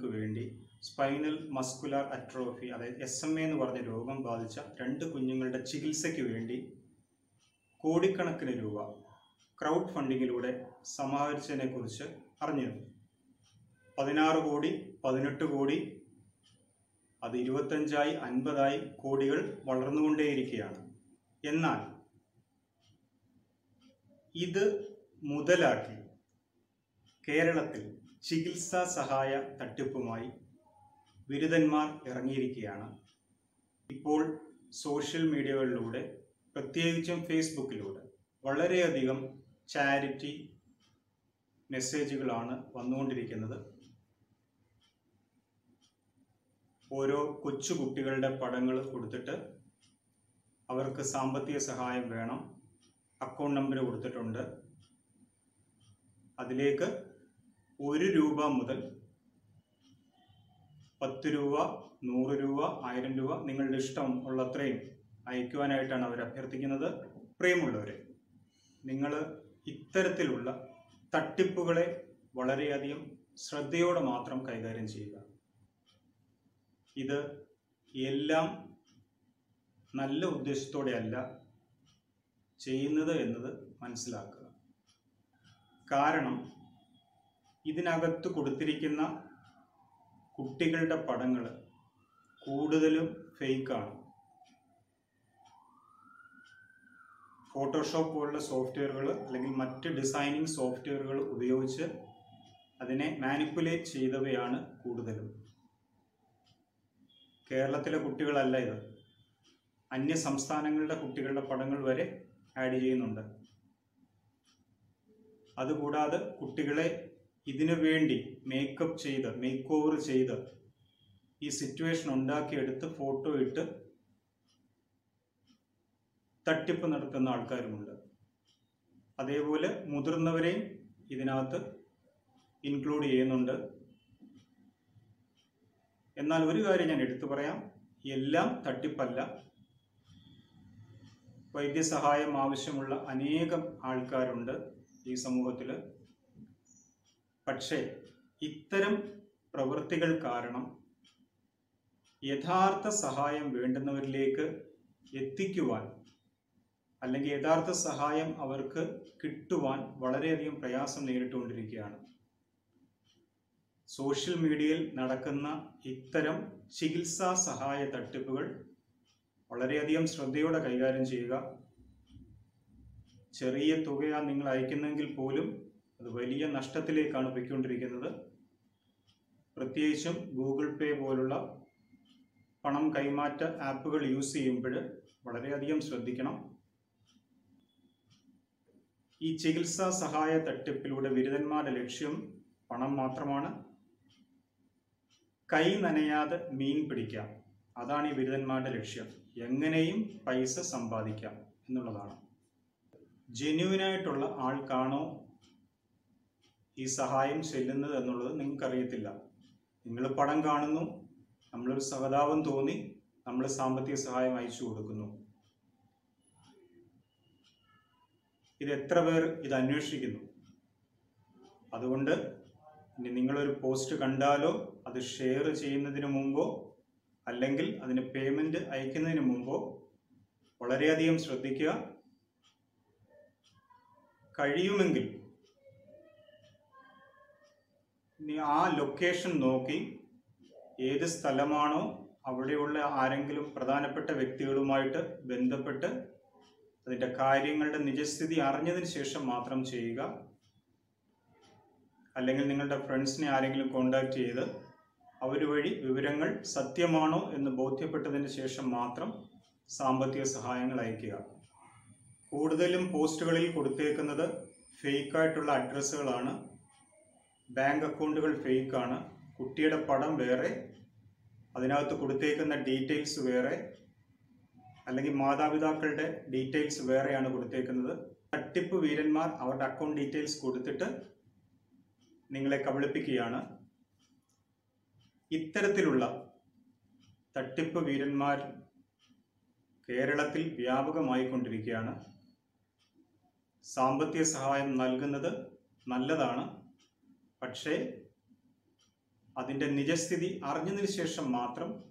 കുഞ്ഞുങ്ങൾക്ക് വേണ്ടി spinal muscular atrophy, അതായത് SMA എന്ന് പറഞ്ഞ രോഗം ബാധിച്ച 2 കുഞ്ഞുങ്ങളുടെ ചികിത്സയ്ക്ക് വേണ്ടി കോടിക്കണക്കിന് രൂപ ക്രൗഡ് ഫണ്ടിങ്ങിലൂടെ സമാഹരിച്ചതിനെക്കുറിച്ച് അറിഞ്ഞിരുന്നു. 16 കോടി, 18 കോടി, അത് 25ആയി, 50ആയി കോടികൾ വളർന്നുകൊണ്ടേയിരിക്കുകയാണ്. എന്നാൽ ഇത് മുതലാക്കി കേരളത്തിൽ ചികിത്സാ സഹായ തട്ടിപ്പുമായി ബിരുദന്മാർ ഇറങ്ങിയിരിക്കുകയാണ്. ഇപ്പോൾ സോഷ്യൽ മീഡിയകളിലൂടെ, പ്രത്യേകിച്ചും ഫേസ്ബുക്കിലൂടെ വളരെയധികം ചാരിറ്റി മെസ്സേജുകളാണ് വന്നുകൊണ്ടിരിക്കുന്നത്. ഓരോ കൊച്ചു കുട്ടികളുടെ പടങ്ങൾ കൊടുത്തിട്ട് അവർക്ക് സാമ്പത്തിക സഹായം വേണം, അക്കൗണ്ട് നമ്പർ കൊടുത്തിട്ടുണ്ട്. അതിലേക്ക് 1 രൂപ മുതൽ 10 രൂപ, 100 രൂപ, 1000 രൂപ നിങ്ങളുടെ ഇഷ്ടം ഉള്ളത്രയും അയക്കുവാനായിട്ടാണ് അവർ അഭ്യർത്ഥിക്കുന്നത്. പ്രിയമുള്ളവരെ, നിങ്ങൾ ഇത്തരത്തിലുള്ള തട്ടിപ്പുകളെ വളരെയധികം ശ്രദ്ധയോടെ മാത്രം കൈകാര്യം ചെയ്യുക. ഇത് എല്ലാം നല്ല ഉദ്ദേശത്തോടെയല്ല ചെയ്യുന്നത് എന്നത് മനസ്സിലാക്കുക. കാരണം ഇതിനകത്ത് കൊടുത്തിരിക്കുന്ന കുട്ടികളുടെ പടങ്ങൾ കൂടുതലും ഫേക്കാണ്. ഫോട്ടോഷോപ്പ് പോലുള്ള സോഫ്റ്റ്വെയറുകൾ അല്ലെങ്കിൽ മറ്റ് ഡിസൈനിങ് സോഫ്റ്റ്വെയറുകൾ ഉപയോഗിച്ച് അതിനെ മാനിപ്പുലേറ്റ് ചെയ്തവയാണ് കൂടുതലും. കേരളത്തിലെ കുട്ടികളല്ല ഇത്, അന്യ സംസ്ഥാനങ്ങളുടെ കുട്ടികളുടെ പടങ്ങൾ വരെ ആഡ് ചെയ്യുന്നുണ്ട്. അതുകൂടാതെ കുട്ടികളെ ഇതിനു വേണ്ടി മേക്കപ്പ് ചെയ്ത്, മേക്ക് ഓവർ ചെയ്ത് ഈ സിറ്റുവേഷൻ ഉണ്ടാക്കിയെടുത്ത് ഫോട്ടോ ഇട്ട് തട്ടിപ്പ് നടത്തുന്ന ആൾക്കാരുമുണ്ട്. അതേപോലെ മുതിർന്നവരെയും ഇതിനകത്ത് ഇൻക്ലൂഡ് ചെയ്യുന്നുണ്ട്. എന്നാൽ ഒരു കാര്യം ഞാൻ എടുത്തു പറയാം, എല്ലാം തട്ടിപ്പല്ല. വൈദ്യസഹായം ആവശ്യമുള്ള അനേകം ആൾക്കാരുണ്ട് ഈ സമൂഹത്തിൽ. പക്ഷേ ഇത്തരം പ്രവൃത്തികൾ കാരണം യഥാർത്ഥ സഹായം വേണ്ടുന്നവരിലേക്ക് എത്തിക്കുവാൻ, അല്ലെങ്കിൽ യഥാർത്ഥ സഹായം അവർക്ക് കിട്ടുവാൻ വളരെയധികം പ്രയാസം നേരിട്ടുകൊണ്ടിരിക്കുകയാണ്. സോഷ്യൽ മീഡിയയിൽ നടക്കുന്ന ഇത്തരം ചികിത്സാ സഹായ തട്ടിപ്പുകൾ വളരെയധികം ശ്രദ്ധയോടെ കൈകാര്യം ചെയ്യുക. ചെറിയ തുകയാണ് നിങ്ങൾ അയക്കുന്നെങ്കിൽ പോലും അത് വലിയ നഷ്ടത്തിലേക്കാണ് പോയിക്കൊണ്ടിരിക്കുന്നത്. പ്രത്യേകിച്ചും ഗൂഗിൾ പേ പോലുള്ള പണം കൈമാറ്റ ആപ്പുകൾ യൂസ് ചെയ്യുമ്പോൾ വളരെയധികം ശ്രദ്ധിക്കണം. ഈ ചികിത്സാ സഹായ തട്ടിപ്പിലൂടെ ബിരുദന്മാരുടെ ലക്ഷ്യം പണം മാത്രമാണ്. കൈ നനയാതെ മീൻ പിടിക്കാം, അതാണ് ഈ ബിരുദന്മാരുടെ ലക്ഷ്യം. എങ്ങനെയും പൈസ സമ്പാദിക്കാം എന്നുള്ളതാണ്. ജെന്യുവിനായിട്ടുള്ള ആൾക്കാണോ ഈ സഹായം ചെല്ലുന്നത് എന്നുള്ളത് നിങ്ങൾക്കറിയത്തില്ല. നിങ്ങൾ പടം കാണുന്നു, നമ്മളൊരു സഹതാപം തോന്നി, നമ്മൾ സാമ്പത്തിക സഹായം അയച്ചു കൊടുക്കുന്നു. ഇത് എത്ര പേർ ഇത് അന്വേഷിക്കുന്നു? അതുകൊണ്ട് ഇനി നിങ്ങളൊരു പോസ്റ്റ് കണ്ടാലോ അത് ഷെയർ ചെയ്യുന്നതിന് മുമ്പോ അല്ലെങ്കിൽ അതിന് പേയ്മെൻറ്റ് അയക്കുന്നതിന് മുമ്പോ വളരെയധികം ശ്രദ്ധിക്കുക. കഴിയുമെങ്കിൽ ഇനി ആ ലൊക്കേഷൻ നോക്കി ഏത് സ്ഥലമാണോ അവിടെയുള്ള ആരെങ്കിലും പ്രധാനപ്പെട്ട വ്യക്തികളുമായിട്ട് ബന്ധപ്പെട്ട് അതിൻ്റെ കാര്യങ്ങളുടെ നിജസ്ഥിതി അറിഞ്ഞതിന് ശേഷം മാത്രം ചെയ്യുക. അല്ലെങ്കിൽ നിങ്ങളുടെ ഫ്രണ്ട്സിനെ ആരെങ്കിലും കോണ്ടാക്ട് ചെയ്ത് അവർ വഴി വിവരങ്ങൾ സത്യമാണോ എന്ന് ബോധ്യപ്പെട്ടതിന് ശേഷം മാത്രം സാമ്പത്തിക സഹായങ്ങൾ അയക്കുക. കൂടുതലും പോസ്റ്റുകളിൽ കൊടുത്തേക്കുന്നത് ഫേക്കായിട്ടുള്ള അഡ്രസ്സുകളാണ്. ബാങ്ക് അക്കൗണ്ടുകൾ ഫേക്കാണ്. കുട്ടിയുടെ പടം വേറെ, അതിനകത്ത് കൊടുത്തേക്കുന്ന ഡീറ്റെയിൽസ് വേറെ, അല്ലെങ്കിൽ മാതാപിതാക്കളുടെ ഡീറ്റെയിൽസ് വേറെയാണ് കൊടുത്തേക്കുന്നത്. തട്ടിപ്പ് വീരന്മാർ അവരുടെ അക്കൗണ്ട് ഡീറ്റെയിൽസ് കൊടുത്തിട്ട് നിങ്ങളെ കബളിപ്പിക്കുകയാണ്. ഇത്തരത്തിലുള്ള തട്ടിപ്പ് വീരന്മാർ കേരളത്തിൽ വ്യാപകമായിക്കൊണ്ടിരിക്കുകയാണ്. സാമ്പത്തിക സഹായം നൽകുന്നത് നല്ലതാണ്, പക്ഷേ അതിൻ്റെ നിജസ്ഥിതി അറിഞ്ഞതിന് ശേഷം മാത്രം